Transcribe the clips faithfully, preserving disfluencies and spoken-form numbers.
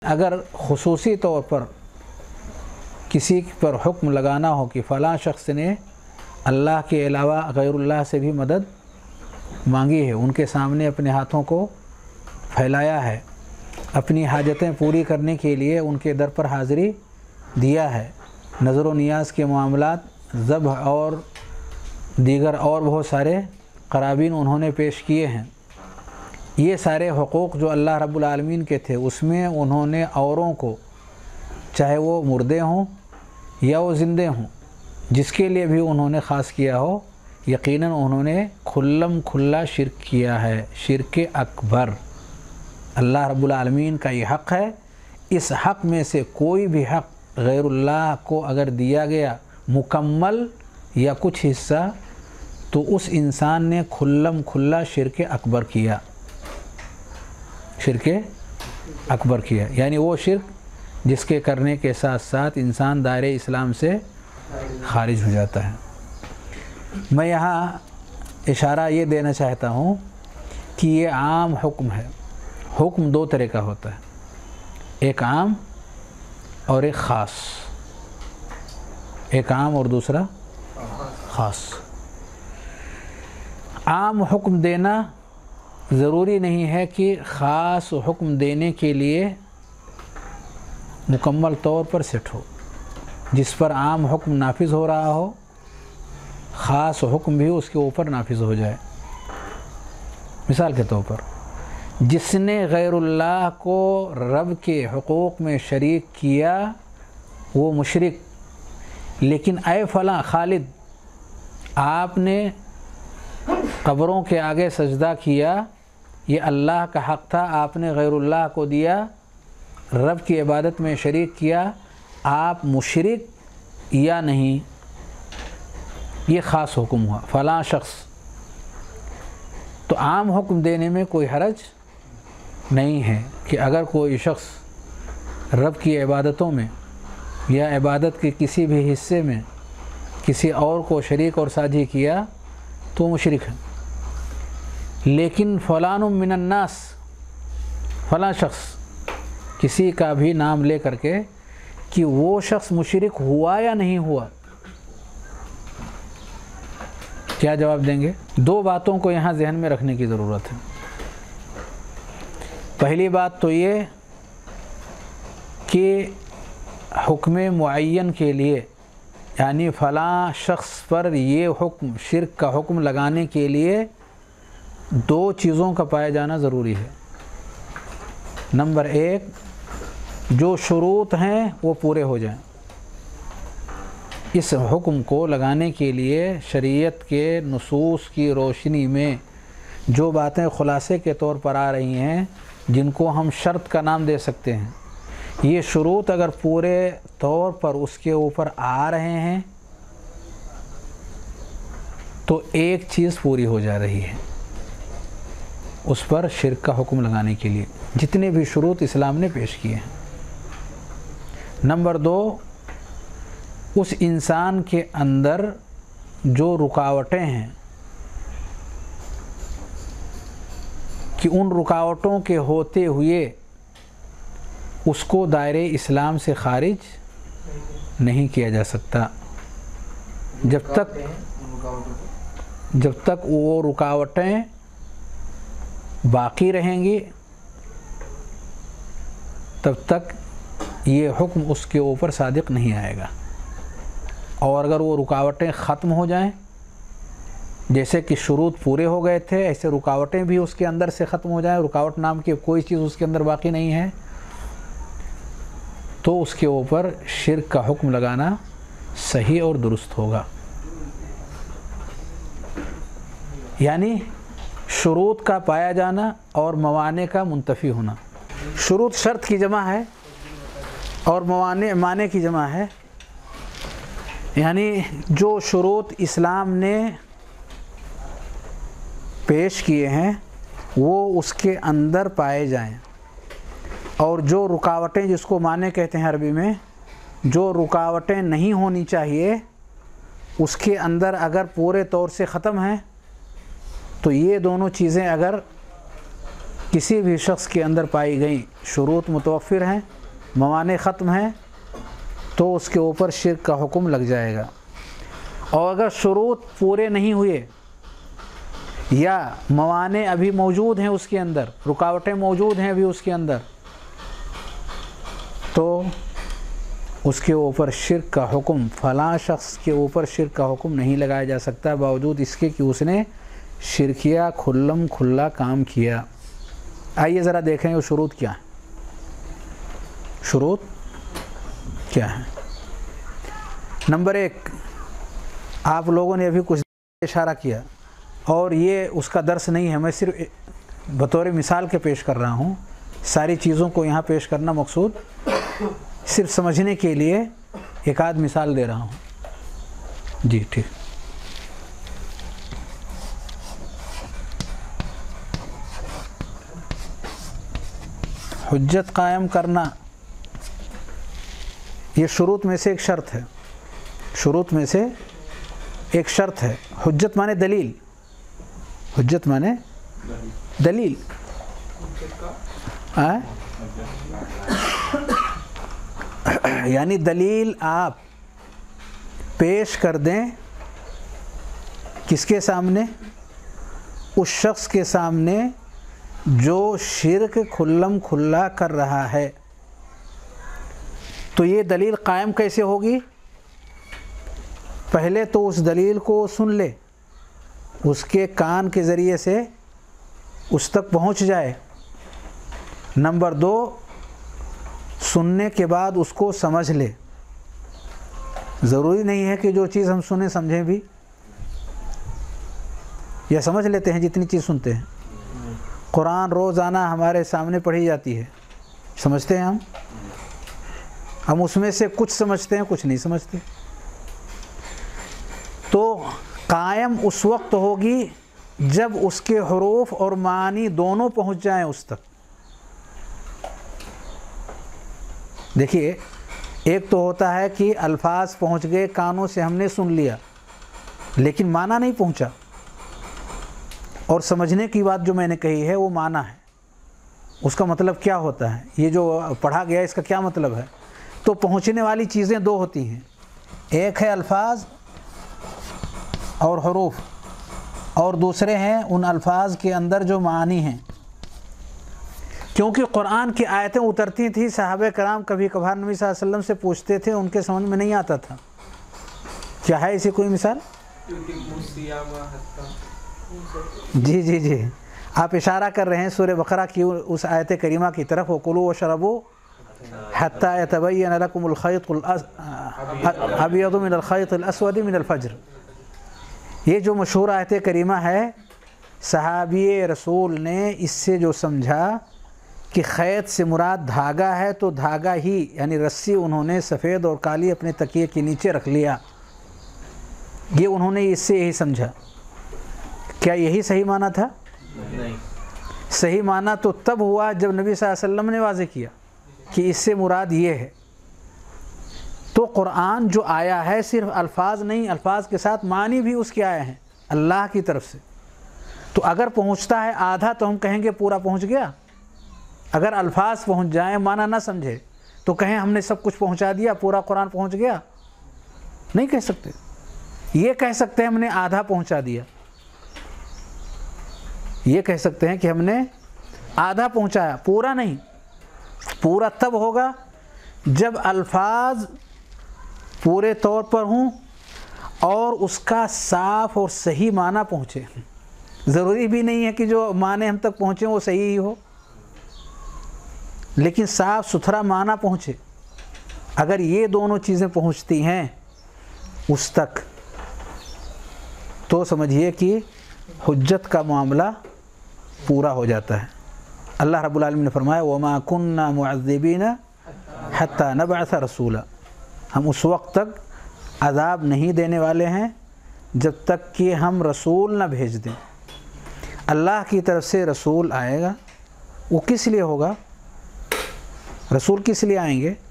اگر خصوصی طور پر کسی پر حکم لگانا ہو کہ فلاں شخص نے اللہ کے علاوہ غیر اللہ سے بھی مدد مانگی ہے، ان کے سامنے اپنے ہاتھوں کو پھیلایا ہے، اپنی حاجتیں پوری کرنے کے لیے ان کے در پر حاضری دیا ہے، نظر و نیاز کے معاملات، ذبح اور دیگر اور بہت سارے قرابین انہوں نے پیش کیے ہیں، یہ سارے حقوق جو اللہ رب العالمین کے تھے اس میں انہوں نے اوروں کو، چاہے وہ مردے ہوں یا وہ زندے ہوں، جس کے لیے بھی انہوں نے خاص کیا ہو، یقیناً انہوں نے کھلم کھلا شرک کیا ہے، شرک اکبر۔ اللہ رب العالمین کا یہ حق ہے، اس حق میں سے کوئی بھی حق غیر اللہ کو اگر دیا گیا مکمل یا کچھ حصہ تو اس انسان نے کھلم کھلا شرک اکبر کیا، شرک اکبر کیا، یعنی وہ شرک جس کے کرنے کے ساتھ ساتھ انسان دائرہ اسلام سے خارج ہو جاتا ہے۔ میں یہاں اشارہ یہ دینا چاہتا ہوں کہ یہ عام حکم ہے۔ حکم دو طرح کا ہوتا ہے، ایک عام اور ایک خاص، ایک عام اور دوسرا خاص۔ عام حکم دینا ضروری نہیں ہے کہ خاص حکم دینے کے لیے مکمل طور پر سیٹ ہو، جس پر عام حکم نافذ ہو رہا ہو خاص حکم بھی اس کے اوپر نافذ ہو جائے۔ مثال کے طور پر جس نے غیر اللہ کو رب کے حقوق میں شریک کیا وہ مشرک، لیکن اے فلاں خالد آپ نے قبروں کے آگے سجدہ کیا، یہ اللہ کا حق تھا، آپ نے غیر اللہ کو دیا، رب کی عبادت میں شریک کیا، آپ مشرک یا نہیں؟ یہ خاص حکم ہوا، فلاں شخص۔ تو عام حکم دینے میں کوئی حرج نہیں ہے کہ اگر کوئی شخص رب کی عبادتوں میں یا عبادت کے کسی بھی حصے میں کسی اور کو شریک اور ساجھی کیا تو مشرک ہے، لیکن فلان من الناس، فلاں شخص، کسی کا بھی نام لے کر کے کہ وہ شخص مشرک ہوا یا نہیں ہوا، کیا جواب دیں گے؟ دو باتوں کو یہاں ذہن میں رکھنے کی ضرورت ہے۔ پہلی بات تو یہ کہ حکم معین کے لیے، یعنی فلاں شخص پر یہ حکم شرک کا حکم لگانے کے لیے دو چیزوں کا پایا جانا ضروری ہے۔ نمبر ایک، جو شروط ہیں وہ پورے ہو جائیں۔ اس حکم کو لگانے کے لیے شریعت کے نصوص کی روشنی میں جو باتیں خلاصے کے طور پر آ رہی ہیں، جن کو ہم شرط کا نام دے سکتے ہیں، یہ شروط اگر پورے طور پر اس کے اوپر آ رہے ہیں تو ایک چیز پوری ہو جا رہی ہے اس پر شرک کا حکم لگانے کے لیے، جتنے بھی شروط اسلام نے پیش کیے ہیں۔ نمبر دو، اس انسان کے اندر جو رکاوٹیں ہیں کہ ان رکاوٹوں کے ہوتے ہوئے اس کو دائرے اسلام سے خارج نہیں کیا جا سکتا، جب تک جب تک وہ رکاوٹیں باقی رہیں گی تب تک یہ حکم اس کے اوپر صادق نہیں آئے گا، اور اگر وہ رکاوٹیں ختم ہو جائیں، جیسے کہ شروط پورے ہو گئے تھے، ایسے رکاوٹیں بھی اس کے اندر سے ختم ہو جائیں، رکاوٹ نام کی کوئی چیز اس کے اندر باقی نہیں ہے، تو اس کے اوپر شرک کا حکم لگانا صحیح اور درست ہوگا۔ یعنی شروط کا پایا جانا اور موانع کا منتفی ہونا۔ شروط شرط کی جمع ہے اور موانع مانع کی جمع ہے، یعنی جو شروط اسلام نے پیش کیے ہیں وہ اس کے اندر پائے جائیں، اور جو رکاوٹیں، جس کو مانع کہتے ہیں عربی میں، جو رکاوٹیں نہیں ہونی چاہیے اس کے اندر اگر پورے طور سے ختم ہیں تو یہ دونوں چیزیں اگر کسی بھی شخص کے اندر پائی گئی شروط متوفر ہیں، موانع ختم ہیں، تو اس کے اوپر شرک کا حکم لگ جائے گا۔ اور اگر شروط پورے نہیں ہوئے یا موانع ابھی موجود ہیں، اس کے اندر رکاوٹیں موجود ہیں ابھی اس کے اندر، تو اس کے اوپر شرک کا حکم، فلاں شخص کے اوپر شرک کا حکم نہیں لگایا جا سکتا، باوجود اس کے کہ اس نے شرکیہ کھلم کھلا کام کیا۔ آئیے ذرا دیکھیں وہ شروط کیا ہیں، شروط کیا ہیں۔ نمبر ایک، آپ لوگوں نے ابھی کچھ اشارہ کیا، اور یہ اس کا درس نہیں ہے، میں صرف بطور مثال کے پیش کر رہا ہوں، ساری چیزوں کو یہاں پیش کرنا مقصود صرف سمجھنے کے لیے ایک آدھ مثال دے رہا ہوں۔ جی ٹھیک۔ حجت قائم کرنا یہ شروط میں سے ایک شرط ہے، شروط میں سے ایک شرط ہے۔ حجت مانے دلیل، حجت مانے دلیل، یعنی دلیل آپ پیش کر دیں کس کے سامنے؟ اس شخص کے سامنے جو شرک کھلم کھلا کر رہا ہے۔ تو یہ دلیل قائم کیسے ہوگی؟ پہلے تو اس دلیل کو سن لے، اس کے کان کے ذریعے سے اس تک پہنچ جائے۔ نمبر دو، سننے کے بعد اس کو سمجھ لے۔ ضروری نہیں ہے کہ جو چیز ہم سنیں سمجھیں بھی، یا سمجھ لیتے ہیں جتنی چیز سنتے ہیں۔ قرآن روزانہ ہمارے سامنے پڑھی جاتی ہے، سمجھتے ہیں ہم ہم اس میں سے کچھ سمجھتے ہیں، کچھ نہیں سمجھتے۔ تو قائم اس وقت ہوگی جب اس کے حروف اور معنی دونوں پہنچ جائیں اس تک۔ دیکھیے، ایک تو ہوتا ہے کہ الفاظ پہنچ گئے کانوں سے، ہم نے سن لیا لیکن معنی نہیں پہنچا، اور سمجھنے کی بات جو میں نے کہی ہے وہ معنی ہے، اس کا مطلب کیا ہوتا ہے، یہ جو پڑھا گیا اس کا کیا مطلب ہے۔ تو پہنچنے والی چیزیں دو ہوتی ہیں، ایک ہے الفاظ اور حروف، اور دوسرے ہیں ان الفاظ کے اندر جو معانی ہیں۔ کیونکہ قرآن کی آیتیں اترتی تھیں، صحابہ کرام کبھی کبھار نبی صلی اللہ علیہ وسلم سے پوچھتے تھے، ان کے سمجھ میں نہیں آتا تھا۔ کیا ہے اسی کوئی مثال؟ جی جی جی آپ اشارہ کر رہے ہیں سورہ بقرہ کی اس آیت کریمہ کی طرف، وَكُلُوا وَاشْرَبُوا حَتَّى يَتَبَيَّنَ لَكُمُ الْخَيْطُ الْأَبْيَضُ مِنَ الْخَيْطِ الْأَسْوَدِ مِنَ الْفَجْرِ۔ یہ جو مشہور آیت کریمہ ہے، صحابی رسول نے اس سے جو سمجھا کہ خیط سے مراد دھاگا ہے، تو دھاگا ہی یعنی رسی انہوں نے سفید اور کالی اپنے تکیے کے نیچے رکھ لیا، یہ انہوں نے اس سے یہی سمجھا۔ کیا یہی صحیح معنی تھا؟ نہیں۔ صحیح معنی تو تب ہوا جب نبی صلی اللہ علیہ وسلم نے واضح کیا کہ اس سے مراد یہ ہے۔ تو قرآن جو آیا ہے صرف الفاظ نہیں، الفاظ کے ساتھ معنی بھی اس کے آئے ہیں اللہ کی طرف سے۔ تو اگر پہنچتا ہے آدھا تو ہم کہیں گے پورا پہنچ گیا۔ اگر الفاظ پہنچ جائیں، معنی نہ سمجھے، تو کہیں ہم نے سب کچھ پہنچا دیا، پورا قرآن پہنچ گیا؟ نہیں کہہ سکتے۔ یہ کہہ سکتے ہیں ہم نے آدھا پہنچا دیا، یہ کہہ سکتے ہیں کہ ہم نے آدھا پہنچایا، پورا نہیں۔ پورا تب ہوگا جب الفاظ پورے طور پر ہوں اور اس کا صاف اور صحیح معنی پہنچے۔ ضروری بھی نہیں ہے کہ جو معنی ہم تک پہنچے وہ صحیح ہی ہو، لیکن صاف ستھرا معنی پہنچے۔ اگر یہ دونوں چیزیں پہنچتی ہیں اس تک، تو سمجھیے کہ حجت کا معاملہ پورا ہو جاتا ہے۔ اللہ رب العالمین نے فرمایا وَمَا كُنَّا مُعَذِّبِينَ حَتَّى نَبْعَثَ رَسُولًا، ہم اس وقت تک عذاب نہیں دینے والے ہیں جب تک کہ ہم رسول نہ بھیج دیں۔ اللہ کی طرف سے رسول آئے گا، وہ کس لیے ہوگا؟ رسول کس لیے آئیں گے؟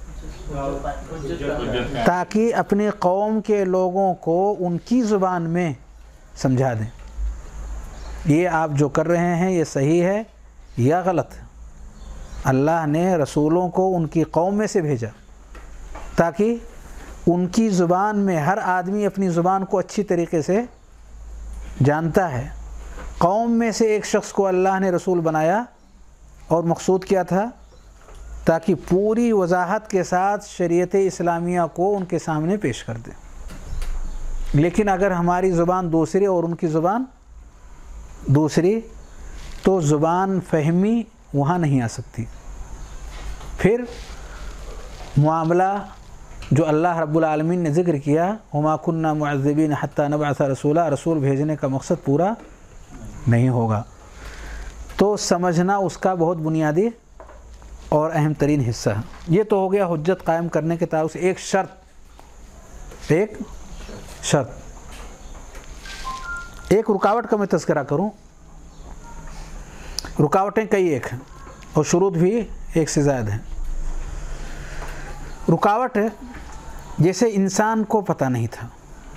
تاکہ اپنے قوم کے لوگوں کو ان کی زبان میں سمجھا دیں، یہ آپ جو کر رہے ہیں یہ صحیح ہے، یا غلط؟ اللہ نے رسولوں کو ان کی قوم میں سے بھیجا تاکہ ان کی زبان میں ہر آدمی اپنی زبان کو اچھی طریقے سے جانتا ہے۔ قوم میں سے ایک شخص کو اللہ نے رسول بنایا اور مقصود کیا تھا تاکہ پوری وضاحت کے ساتھ شریعت اسلامیہ کو ان کے سامنے پیش کر دے۔ لیکن اگر ہماری زبان دوسری اور ان کی زبان دوسری تو زبان فہمی وہاں نہیں آ سکتی۔ پھر معاملہ جو اللہ رب العالمین نے ذکر کیا وما كنا معذبین حتی نبعث رسولا، رسول بھیجنے کا مقصد پورا نہیں ہوگا، تو سمجھنا اس کا بہت بنیادی اور اہم ترین حصہ ہے۔ یہ تو ہو گیا حجت قائم کرنے کے تعلق سے ایک شرط ایک شرط ایک رکاوٹ کا میں تذکرہ کروں۔ رکاوٹیں کئی ایک ہیں اور شروط بھی ایک سے زائد ہیں۔ رکاوٹ ہے جیسے انسان کو پتہ نہیں تھا،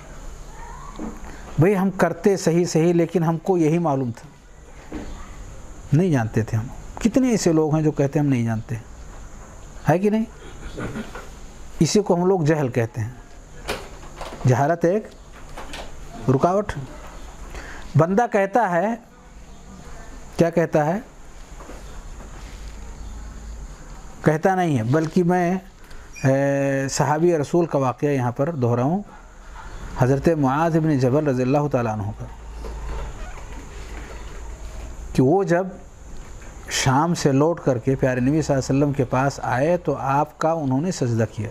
بھئی ہم کرتے صحیح صحیح لیکن ہم کو یہی معلوم تھا، نہیں جانتے تھے ہم۔ کتنے ایسے لوگ ہیں جو کہتے ہیں ہم نہیں جانتے، ہے کہ نہیں؟ اسی کو ہم لوگ جہل کہتے ہیں۔ جہالت ایک رکاوٹ۔ بندہ کہتا ہے، کیا کہتا ہے؟ کہتا نہیں ہے، بلکہ میں صحابی رسول کا واقعہ یہاں پر دہراؤں، حضرت معاذ بن جبل رضی اللہ تعالیٰ عنہ کا، کہ وہ جب شام سے لوٹ کر کے پیارے نبی صلی اللہ علیہ وسلم کے پاس آئے تو آپ کا انہوں نے سجدہ کیا۔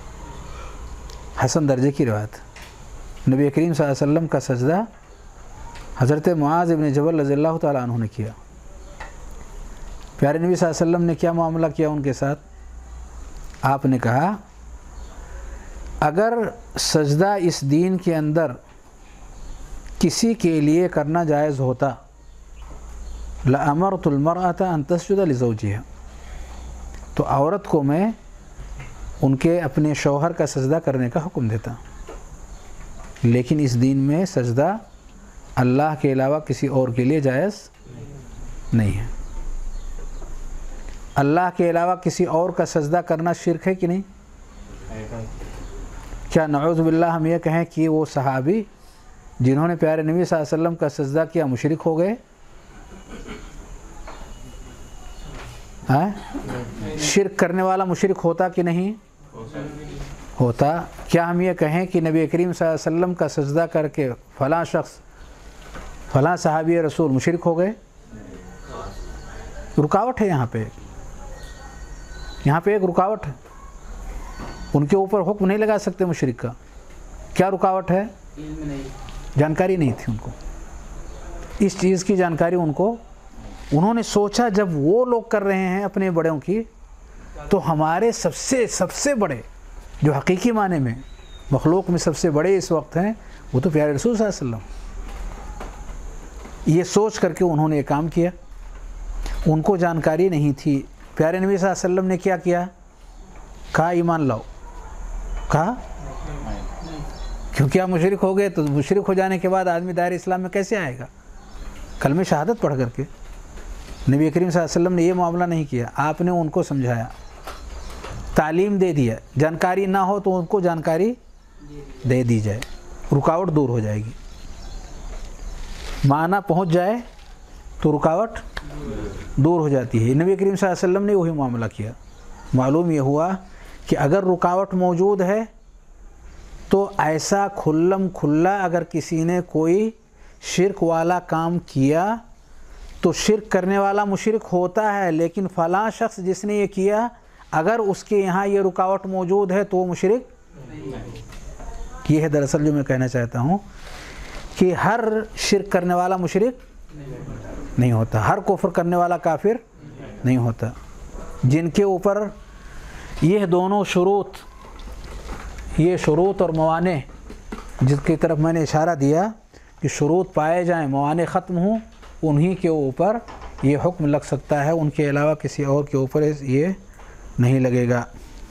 حسن درجے کی روایت، نبی کریم صلی اللہ علیہ وسلم کا سجدہ حضرت معاذ بن جبل رضی اللہ تعالیٰ عنہ نے کیا۔ پیارے نبی صلی اللہ علیہ وسلم نے کیا معاملہ کیا ان کے ساتھ؟ آپ نے کہا اگر سجدہ اس دین کے اندر کسی کے لیے کرنا جائز ہوتا لَأَمَرْتُ الْمَرْأَةَ أَن تَسْجُدَ لِزَوْجِهَا، تو عورت کو میں ان کے اپنے شوہر کا سجدہ کرنے کا حکم دیتا، لیکن اس دین میں سجدہ اللہ کے علاوہ کسی اور کے لیے جائز نہیں ہے۔ اللہ کے علاوہ کسی اور کا سجدہ کرنا شرک ہے کہ نہیں؟ کیا نعوذ باللہ ہم یہ کہیں کہ وہ صحابی جنہوں نے پیارے نبی صلی اللہ علیہ وسلم کا سجدہ کیا مشرک ہو گئے؟ ہاں؟ شرک کرنے والا مشرک ہوتا کہ نہیں ہوتا؟ کیا ہم یہ کہیں کہ نبی کریم صلی اللہ علیہ وسلم کا سجدہ کر کے فلاں شخص فلاں صحابی رسول مشرک ہو گئے؟ رکاوٹ ہے یہاں پہ، یہاں پہ ایک رکاوٹ ہے۔ ان کے اوپر حکم نہیں لگا سکتے مشرک کا۔ کیا رکاوٹ ہے؟ جانکاری نہیں تھی ان کو، اس چیز کی جانکاری ان کو، انہوں نے سوچا جب وہ لوگ کر رہے ہیں اپنے بڑوں کی تو ہمارے سب سے سب سے بڑے جو حقیقی معنی میں مخلوق میں سب سے بڑے اس وقت ہیں وہ تو پیارے رسول صلی اللہ علیہ وسلم۔ یہ سوچ کر کے انہوں نے یہ کام کیا، ان کو جانکاری نہیں تھی۔ پیارے نبی صلی اللہ علیہ وسلم نے کیا کیا؟ کہا ایمان لاؤ، کہا کیونکہ آپ مشرک ہو گئے تو مشرک ہو جانے کے بعد آدمی دائرہ اسلام میں کیسے آئے گا؟ کلمہ شہادت پڑھ کر کے۔ نبی کریم صلی اللہ علیہ وسلم نے یہ معاملہ نہیں کیا، آپ نے ان کو سمجھایا، تعلیم دے دیا، جانکاری نہ ہو تو ان کو جانکاری دے دی جائے، رکاوٹ دور ہو جائے گی۔ معنی پہنچ جائے تو رکاوٹ دور ہو جاتی ہے۔ نبی کریم صلی اللہ علیہ وسلم نے وہی معاملہ کیا۔ معلوم یہ ہوا کہ اگر رکاوٹ موجود ہے تو ایسا کھلم کھلا اگر کسی نے کوئی شرک والا کام کیا تو شرک کرنے والا مشرک ہوتا ہے، لیکن فلاں شخص جس نے یہ کیا اگر اس کے یہاں یہ رکاوٹ موجود ہے تو وہ مشرک۔ یہ ہے دراصل جو میں کہنا چاہتا ہوں کہ ہر شرک کرنے والا مشرک نہیں ہوتا، ہر کفر کرنے والا کافر نہیں ہوتا۔ جن کے اوپر یہ دونوں شروط، یہ شروط اور موانع جس کی طرف میں نے اشارہ دیا کہ شروط پائے جائیں، موانع ختم ہوں، انہی کے اوپر یہ حکم لگ سکتا ہے، ان کے علاوہ کسی اور کے اوپر یہ نہیں لگے گا۔